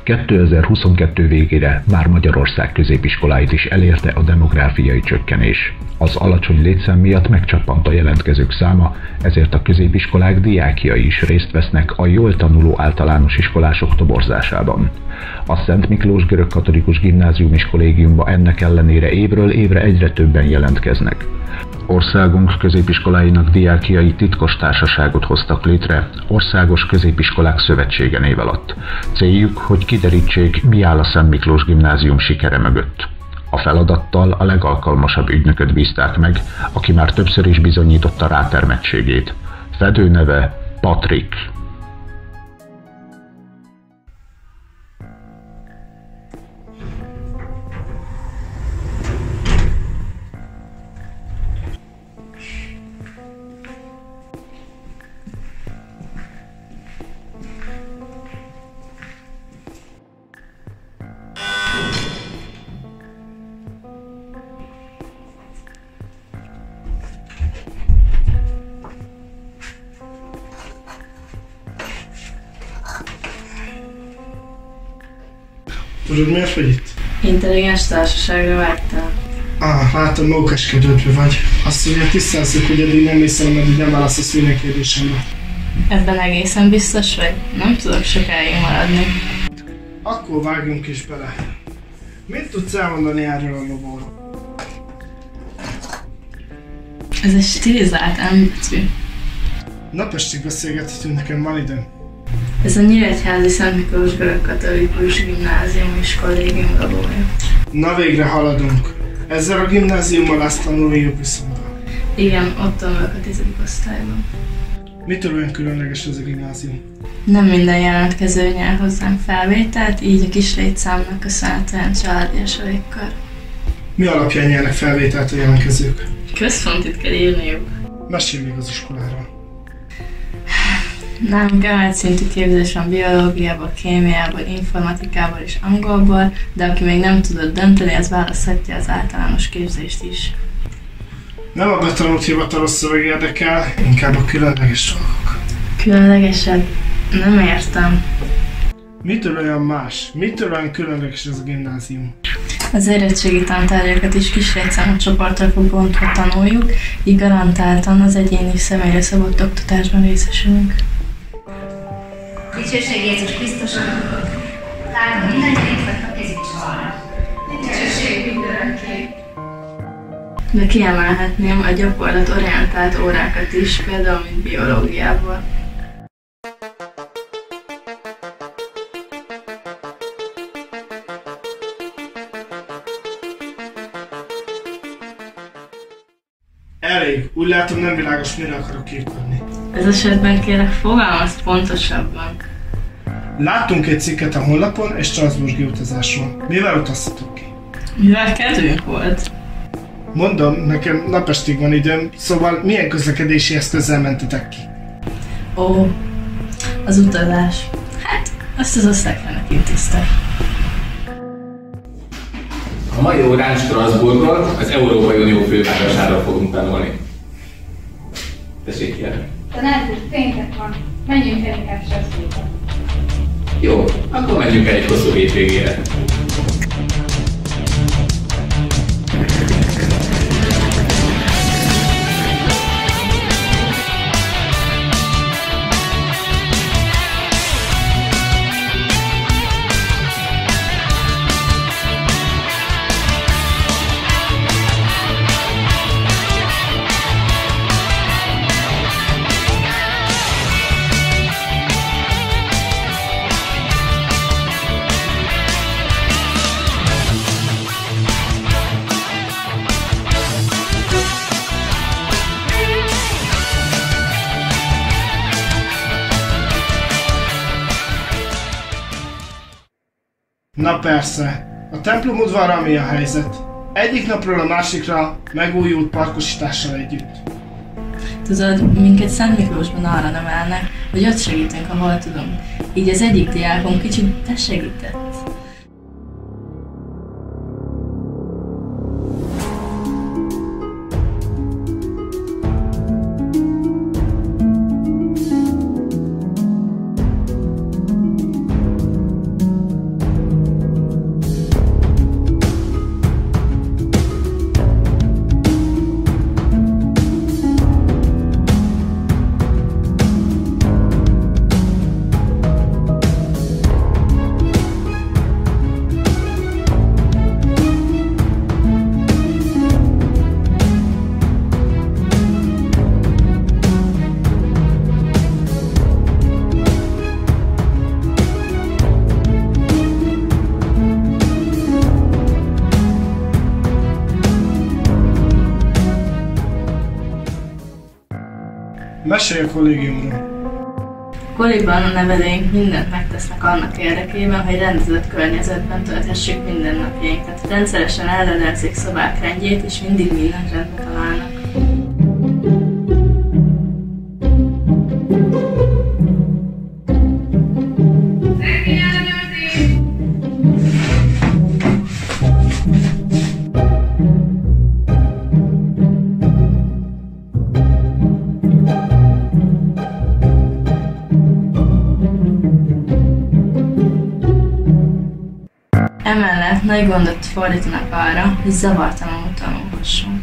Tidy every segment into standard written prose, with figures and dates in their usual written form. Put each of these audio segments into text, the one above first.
2022 végére már Magyarország középiskoláit is elérte a demográfiai csökkenés. Az alacsony létszám miatt megcsappant a jelentkezők száma, ezért a középiskolák diákjai is részt vesznek a jól tanuló általános iskolások toborzásában. A Szent Miklós Görögkatolikus Gimnázium és Kollégiumba ennek ellenére évről évre egyre többen jelentkeznek. Országunk középiskoláinak diákjai titkos társaságot hoztak létre Országos Középiskolák Szövetsége név alatt. Céljuk, hogy kiderítsék, mi áll a Szent Miklós Gimnázium sikere mögött. A feladattal a legalkalmasabb ügynököt bízták meg, aki már többször is bizonyította rátermettségét. Fedőneve Patrik. Tudod, miért vagy itt? Intelligens társaságra vágytál. Látom, mókáskedődve vagy. Azt ugye tisztázzuk, hogy eddig nem hiszem, meddig nem válaszolsz minden kérdésemre. Ebben egészen biztos vagy? Nem tudok sokáig maradni. Akkor vágjunk is bele. Mit tudsz elmondani erről a lobóról? Ez egy stilizált M-betű. Napestig beszélgethetünk, nekem van időm. Ez a Nyíregyházi Szent Miklós Görögkatolikus Gimnázium és Kollégium logója. Na végre haladunk. Ezzel a gimnáziummal azt tanuljuk viszont. Igen, ott tanulok a 10. osztályban. Mitől olyan különleges ez a gimnázium? Nem minden jelentkező nyer hozzánk felvételt, így a kis létszámnak köszönhetően családias a légkör. Mi alapján nyernek felvételt a jelentkezők? Központit kell írniuk. Mesélj még az iskoláról. Nálunk emelt szintű képzés van biológiából, kémiából, informatikából és angolból, de aki még nem tudott dönteni, az választhatja az általános képzést is. Nem a betanult hivatalos szöveg érdekel, inkább a különleges dolgok. Különlegesed? Nem értem. Mitől olyan más? Mitől olyan különleges ez a gimnázium? Az érettségi tantárgyakat is kis létszámú csoportokba bontva tanuljuk, így garantáltan az egyéni személyre szabott oktatásban részesülünk. Dicsőség Jézus Krisztusnak! Látom mindenki itt vagy, ha kezük csalnak. Dicsőség mindenki! De kiemelhetném a gyakorlatorientált órákat is, például mint biológiából. Elég. Úgy látom, nem világos, mire akarok kiukadni. Ez esetben kérlek fogalmaz pontosabban. Láttunk egy cikket a honlapon egy strasbourgi utazásról. Mivel utaztatok ki? Mivel kedvünk volt? Mondom, nekem napestig van időm, szóval milyen közlekedési eszközzel mentetek ki? Ó, az utazás. Hát, azt az osztályfőnök intézte. A mai órán Strasbourgról, az Európai Unió fővárosáról fogunk tanulni. Tessék, kérem. Tanár úr, péntek van. Menjünk el inkább Strasbourgba. Jó, akkor menjünk el egy hosszú hétvégére. Na persze, a templom udvarral mi a helyzet? Egyik napról a másikra megújult parkosítással együtt. Tudod, minket Szent Miklósban arra nevelnek, hogy ott segítünk, ahol tudunk. Így az egyik diákon kicsit besegített. Mesélj a kollégiumról. Koliban a nevelőink mindent megtesznek annak érdekében, hogy rendezett környezetben tölthessük mindennapjainkat. Rendszeresen ellenőrzik szobák rendjét, és mindig mindent rendbe találnak. Emellett nagy gondot fordítanak arra, hogy zavartalanul tanulhassunk.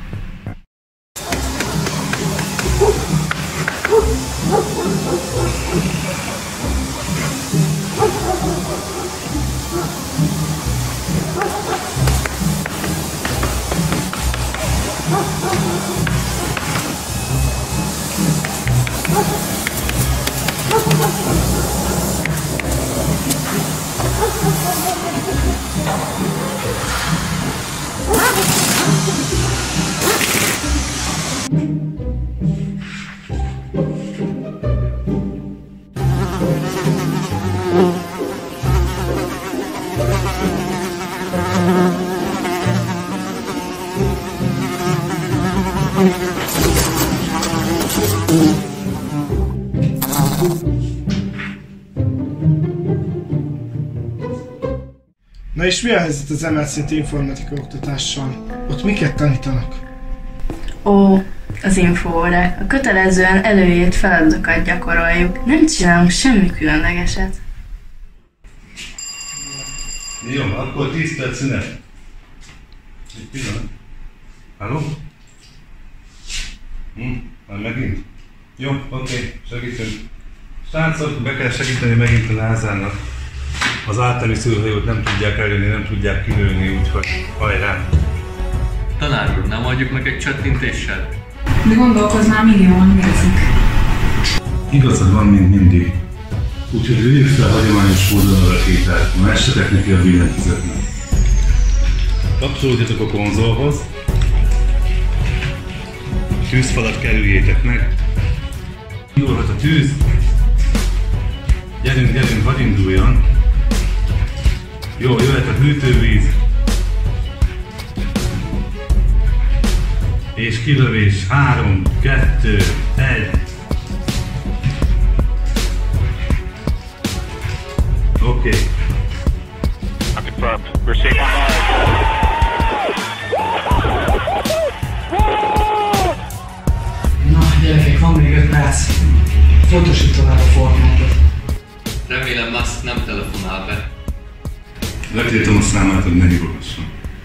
Na és mi a helyzet az emelt szintű informatika oktatással? Ott miket tanítanak? Ó, az infóórák. A kötelezően előírt feladatokat gyakoroljuk. Nem csinálunk semmi különlegeset. Jó, akkor 10 perc szünet. Egy pillanat. Halló? Már megint? Jó, oké, segítünk. Srácok, be kell segíteni megint a Lázának. Az általi szülőhajót nem tudják eljönni, nem tudják kilőni, úgyhogy hajrá! Tanár úr, nem adjuk meg egy csattintéssel? De gondolkoznál, millióan nézik. Igazad van, mint mindig. Úgyhogy lőjük fel hagyományos módon a rakétát, ma esetek neki a billentyűzetnek. Kapcsolódjatok a konzolhoz. Tűzfalat kerüljétek meg. Indulhat a tűz. Gyerünk, hadd induljon. Jó, jöhet a hűtővíz. És kilövés 3, 2, 1. Oké. Confirmed. We're safe on Na, gyerekek, van még 5 perc. Folytassuk tovább a Fortnite-ot. Remélem Musk nem telefonál be. Letiltom a számát, hogy ne hívogasson.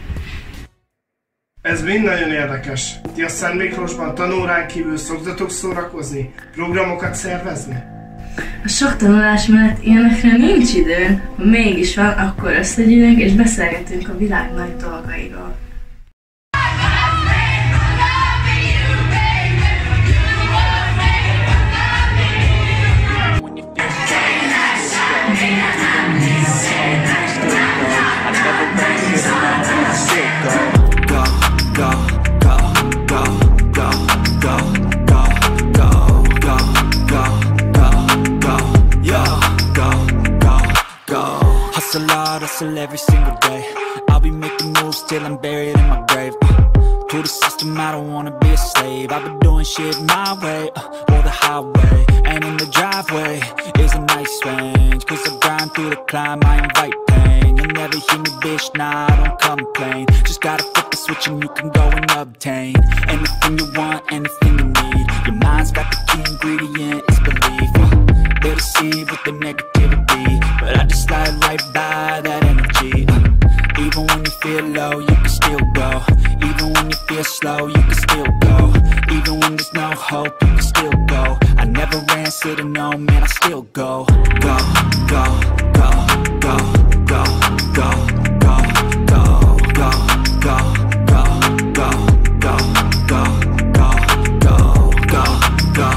Ez mind nagyon érdekes. Ti a Szent Miklósban tanórán kívül szoktatok szórakozni? Programokat szervezni? A sok tanulás mellett ilyenekre nincs idő. Ha mégis van, akkor összegyűlünk és beszélgetünk a világ nagy dolgairól. Hustle every single day. I'll be making moves till I'm buried in my grave. To the system, I don't wanna be a slave. I've been doing shit my way, or the highway. And in the driveway is a nice range. Cause I grind through the climb, I invite pain. You'll never hear me, bitch, nah, I don't complain. Just gotta flip the switch and you can go and obtain anything you want, anything you need. Your mind's got the key ingredient, it's belief. They deceive with the negativity, but I just slide right by that energy. Even when you feel low, you can still go. Even when you feel slow, you can still go. Even when there's no hope, you can still go. I never ran, said no, man, I still go. Go, go, go, go, go, go, go, go, go, go, go, go, go, go, go, go, go,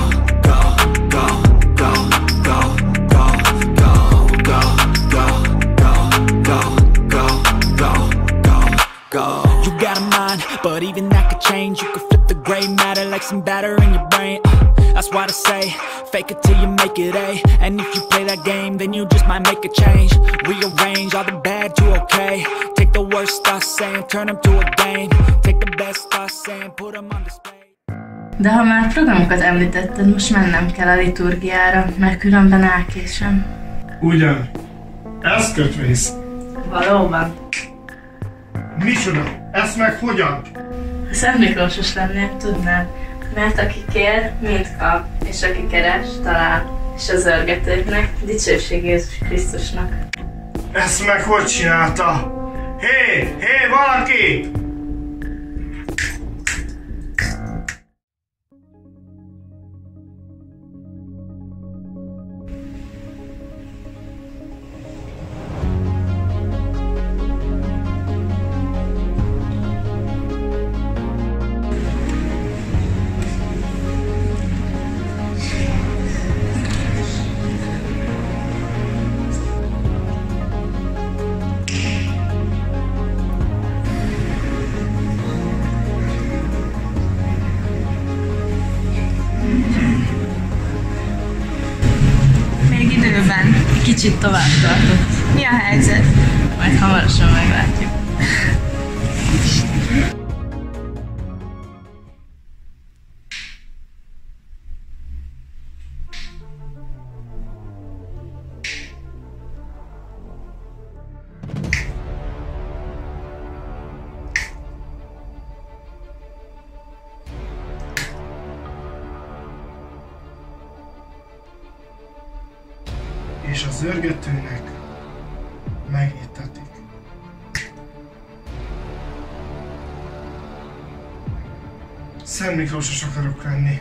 go. You got a mind, but even that could change. You could flip the gray matter like some batter in your brain. That's why they say, fake it till you make it A. And if you play that game, then you just might make a change. Rearrange all the bad to okay. Take the worst thoughts saying, turn them to a game. Take the best thoughts saying, put them on display. De ha már programokat említetted, most mennem kell a liturgiára, mert különben elkésem. Ugyan. Ez kötvész. Valóban. Micsoda? Ez meg hogyan? Ha Szent Miklósos lennél, tudnád, mert aki kér, mind kap, és aki keres, talál, és az örgetőknek dicsőség Jézus Krisztusnak. Ezt meg hogy csinálta? Hé, valaki! Kicsit tovább tartott. Mi a helyzet? Majd hamarosan meglátjuk. És az örgetőnek megítatik. Szent Miklósos akarok lenni.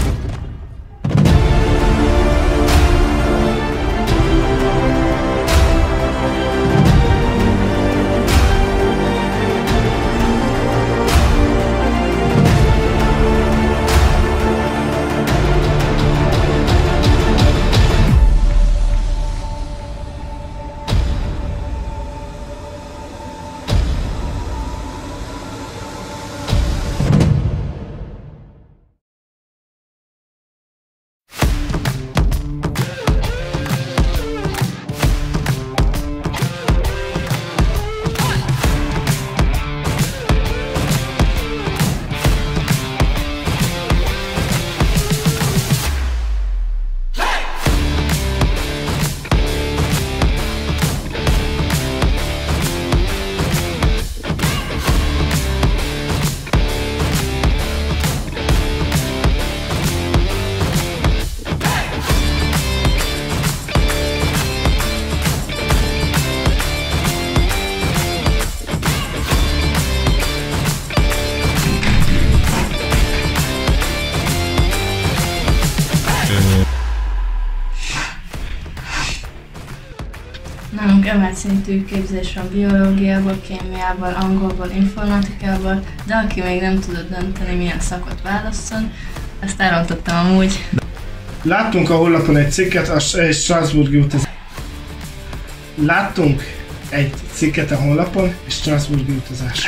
Nálunk emelt szintű képzés van biológiából, kémiából, angolból, informatikából, de aki még nem tudott dönteni, milyen szakot válasszon, ezt elrontottam amúgy. Láttunk a honlapon egy cikket a Strasbourgi utazásról. Láttunk egy cikket a honlapon és Strasbourgi utazásról.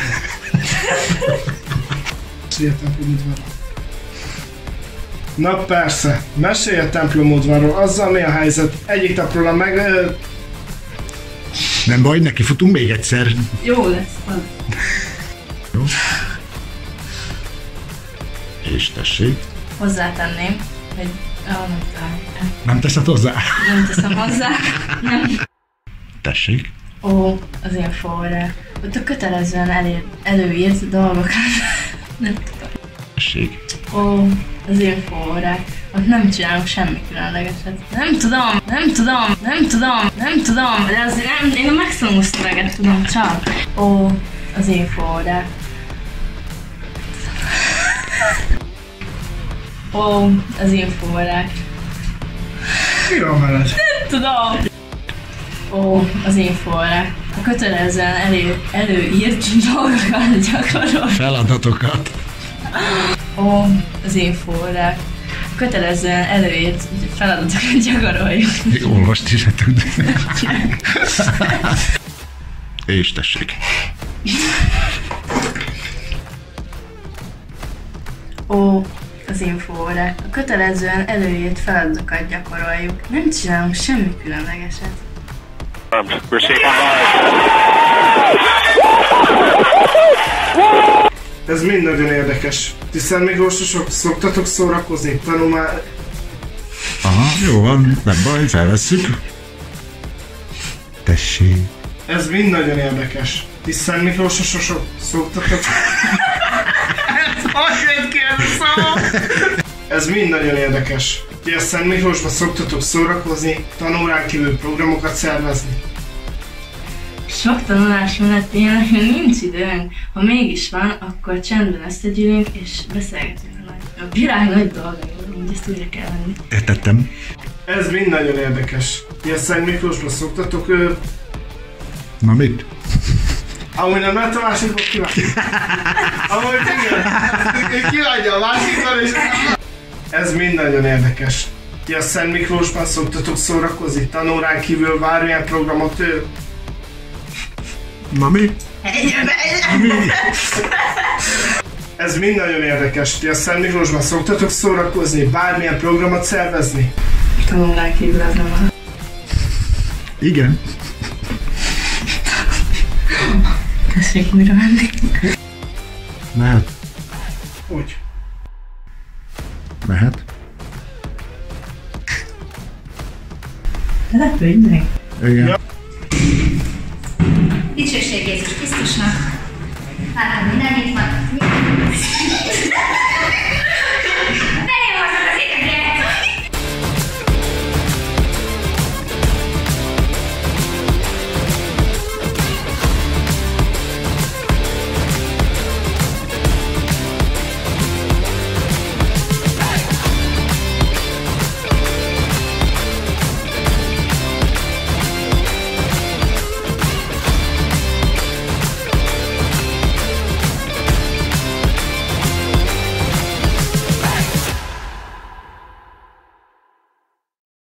Na persze, mesélj a templom udvarról, azzal mi a helyzet? Egyik napról meg... Nem baj, neki futunk még egyszer. Jó lesz, az. Jó. És tessék. Hozzátenném, hogy... Nem teszed hozzá? Nem teszem hozzá. Nem. Tessék. Ó, az infóra. Ott a kötelezően előírt dolgokat. Nem tudom. Tessék. Ó, az infóórák. Ott nem csinálunk semmi különlegeset. Nem tudom, de azért nem, én a maximum szöveget tudom csak. Ó, az infóórák. Ó, az infóórák. Mi van veled? Nem tudom. Ó, az infóórák. A kötelezően előírt dolgokat gyakorol. Feladatokat. Ó, az infóórák. Kötelezően előírt feladatokat gyakoroljuk. Olvast is, tudod. És tessék. Ó, az az infóórák. A kötelezően előírt feladatokat gyakoroljuk. Nem csinálunk semmi különlegeset. We're safe on. Ez mind nagyon érdekes. Ti Szent Miklósosok szoktatok szórakozni, tanulmány... Aha, jó van, nem baj, felvesszük. Tessék. Ez mind nagyon érdekes. Ti Szent Miklósosok szoktatok... Ez mind nagyon érdekes. Ti a Szent Miklósban szoktatok szórakozni, tanórán kívül programokat szervezni. Sok tanulás menetén nekünk nincs időnk. Ha mégis van, akkor csendben összegyűlünk és beszélgetünk a világ nagy dolgairól, úgy ezt újra kell venni. Értettem. Ez mind nagyon érdekes. Ti a Szent Miklósban szoktatok Na mit? Amúgy nem lehet a másikból kívánni. Amúgy igen, kívánja a másikban és... Ez mind nagyon érdekes. Ti a Szent Miklósban szoktatok szórakozni, tanórán kívül bármilyen programot Na mi? Ez mind nagyon érdekes. Ti a Szent Miklósban szoktatok szórakozni, bármilyen programot szervezni? Tanulnál kívül ez nem van. Igen. Tessék újra menni. Mehet. Úgy. Mehet. Lepődj meg. Igen. Ja. Dicsőség Jézus Krisztusnak. Látom, minden itt van.